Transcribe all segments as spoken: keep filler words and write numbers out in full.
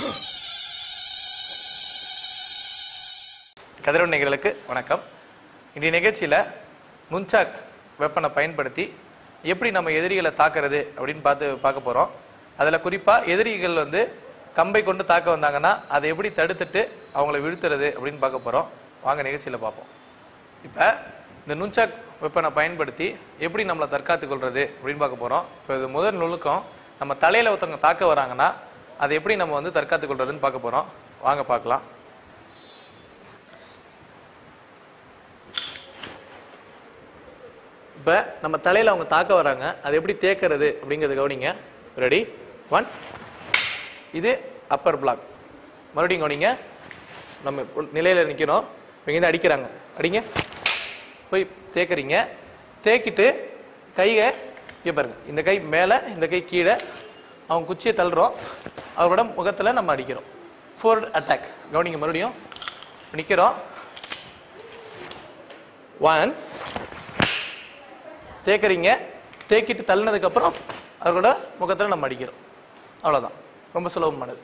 கதிரவன் நேயர்களுக்கு வணக்கம். இந்த நிகழ்ச்சியில் நுன்சாக் வெப்பனை பயன்படுத்தி எப்படி நம்ம எதிரிகளை தாக்குறது அப்படின்னு பார்த்து பார்க்க போகிறோம். அதில் குறிப்பாக எதிரிகள் வந்து கம்பை கொண்டு தாக்க வந்தாங்கன்னா அதை எப்படி தடுத்துட்டு அவங்கள வீழ்த்துறது அப்படின்னு பார்க்க போகிறோம். வாங்க நிகழ்ச்சியில் பார்ப்போம். இப்போ இந்த நுன்சாக் வெப்பனை பயன்படுத்தி எப்படி நம்மளை தற்காத்து கொள்வது அப்படின்னு பார்க்க போகிறோம். இப்போ இது முதல் நுணுக்கம், நம்ம தலையில் ஒருத்தவங்க தாக்க வராங்கன்னா அதை எப்படி நம்ம வந்து தற்காத்து கொள்றதுன்னு பார்க்க போகிறோம். வாங்க பார்க்கலாம். இப்போ நம்ம தலையில் அவங்க தாக்க வராங்க, அதை எப்படி தேக்கிறது அப்படிங்கிறது கவனிங்க. Ready, one. இது அப்பர் பிளாக். மறுபடியும் கவனிங்க. நம்ம நிலையில் நிற்கிறோம், இங்கேருந்து அடிக்கிறாங்க, அடிங்க, போய் தேக்கிறீங்க. தேக்கிட்டு கையை இங்கே பாருங்க, இந்த கை மேலே, இந்த கை கீழே, அவங்க குச்சியை தள்ளுறோம், அவரோட முகத்தில் நம்ம அடிக்கிறோம். Forward attack. கவனிங்க, மறுபடியும் நிற்கிறோம். ஒன், தேக்கிறீங்க, தேக்கிட்டு தள்ளினதுக்கப்புறம் அவரோட முகத்தில் நம்ம அடிக்கிறோம். அவ்வளோதான், ரொம்ப சுலபமானது.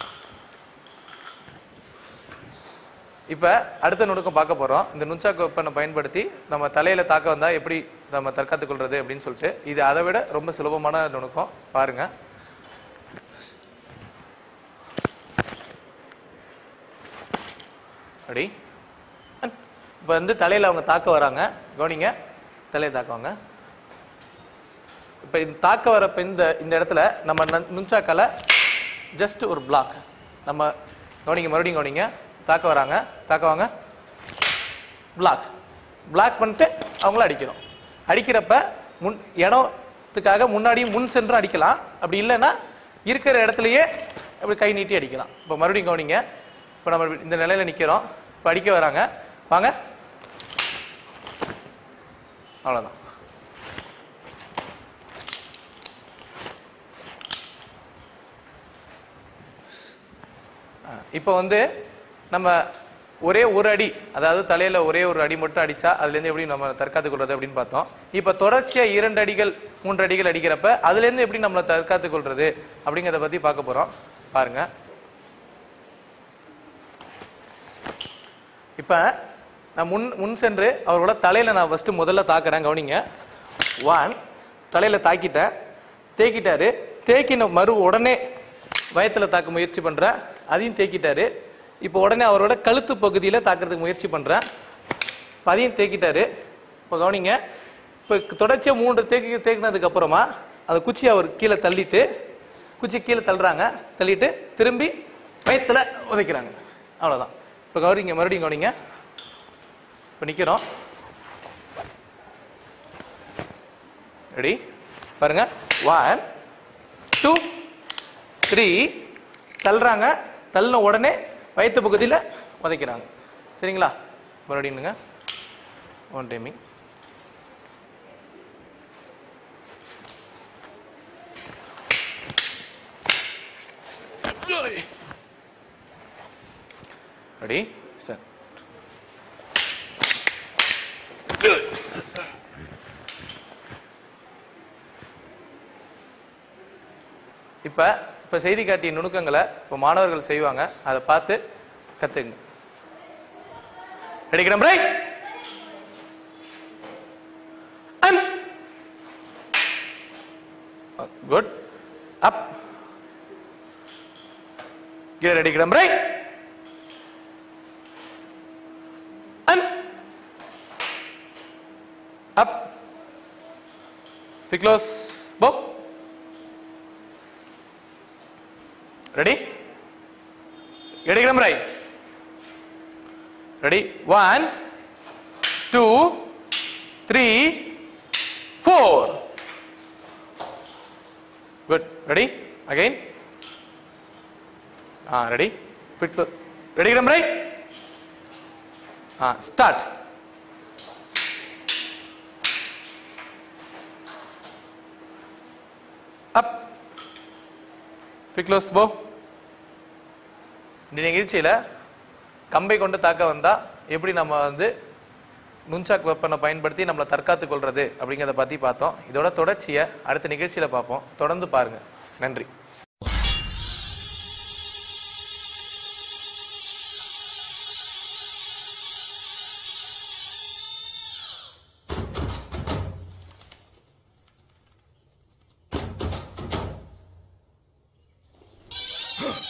இப்போ அடுத்த நுணுக்கம் பார்க்க போகிறோம். இந்த நுன்சாக் வெப்பனை பயன்படுத்தி நம்ம தலையில் தாக்க வந்தால் எப்படி நம்ம தற்காத்து கொள்வது அப்படின்னு சொல்லிட்டு. இது அதை விட ரொம்ப சுலபமான நுணுக்கம். பாருங்க. அப்படி இப்போ வந்து தலையில் அவங்க தாக்க வராங்க, கவனிங்க, தலையை தாக்குவாங்க. இப்போ இந்த தாக்க வரப்ப இந்த இந்த இடத்துல நம்ம நுன்சாக்கால ஜஸ்ட் ஒரு பிளாக் நம்ம கவனிங்க, மறுபடியும் கவனிங்க. தாக்க வராங்க, தாக்குவாங்க, பிளாக் பிளாக் பண்ணிட்டு அவங்கள அடிக்கிறோம். அடிக்கிறப்ப முன் இடத்துக்காக முன்னாடியும் முன் சென்று அடிக்கலாம். அப்படி இல்லைன்னா இருக்கிற இடத்துலையே அப்படி கை நீட்டி அடிக்கலாம். இப்போ மறுபடியும் கவனிங்க. இப்போ நம்ம இந்த நிலையில் நிற்கிறோம், இப்போ அடிக்க வராங்க, வாங்க, அவ்வளோதான். இப்போ வந்து நம்ம ஒரே ஒரு அடி, அதாவது தலையில் ஒரே ஒரு அடி மட்டும் அடித்தா அதுலேருந்து எப்படி நம்ம தற்காத்து கொள்வது அப்படின்னு பார்த்தோம். இப்போ தொடர்ச்சியாக இரண்டு அடிகள் மூன்று அடிகள் அடிக்கிறப்ப அதுலேருந்து எப்படி நம்மளை தற்காத்து கொள்வது அப்படிங்கிறத பற்றி பார்க்க போகிறோம். பாருங்க. இப்போ நான் முன் முன் சென்று அவரோட தலையில் நான் ஃபஸ்ட்டு முதல்ல தாக்குறேன். கவனிங்க. ஒன், தலையில் தாக்கிட்டேன், தேக்கிட்டாரு, தேக்கின மறு உடனே வயத்தில் தாக்க முயற்சி பண்ணுறேன், அதையும் தேக்கிட்டாரு. இப்போ உடனே அவரோட கழுத்து பகுதியில் தாக்கிறதுக்கு முயற்சி பண்ணுறேன், அதையும் தேக்கிட்டாரு. இப்போ கவனிங்க. இப்போ தொடர்ச்சியாக மூன்று தேக்கி தேக்கினதுக்கு அப்புறமா அதை குச்சி அவர் கீழே தள்ளிட்டு, குச்சி கீழே தள்ளுறாங்க, தள்ளிட்டு திரும்பி வயத்தில் உதைக்கிறாங்க. அவ்வளோதான். இப்போ கவனிங்க, மறுபடியும் கவனிங்க. இப்போ நிற்கிறோம், ரெடி, பாருங்க. ஒன், டூ, த்ரீ, தள்ளுறாங்க, தள்ளின உடனே வயிற்று பகுதியில் உதைக்கிறாங்க. சரிங்களா? மறுபடியும் ஒன் டைமிங். Ready, start. இப்போ இப்போ செய்தி காட்டிய நுணுக்கங்களை இப்போ மாணவர்கள் செய்வாங்க, அதை பார்த்து கற்றுங்க. ரெடிக்கிறோம், ரைட், குட், அப், கீழே ரெடிக்கிறோம், ரைட், அப், க்ளோஸ், போ. Ready? Ready, come right. Ready? One, two, three, four. Good. Ready? Again. Ah, ready? Fit. Ready, come right. Ah, start. Up. Fit close bow. இந்த நிகழ்ச்சியில் கம்பை கொண்டு தாக்க வந்தால் எப்படி நம்ம வந்து நுன்சாக் வெப்பனை பயன்படுத்தி நம்மளை தற்காத்து கொள்வது அப்படிங்கிறத பற்றி பார்த்தோம். இதோட தொடர்ச்சியை அடுத்த நிகழ்ச்சியில் பார்ப்போம். தொடர்ந்து பாருங்கள். நன்றி. Huh.